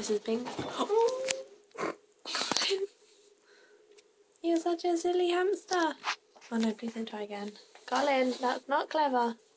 This is pink. Colin! You're such a silly hamster. Oh no, please don't try again. Colin, that's not clever.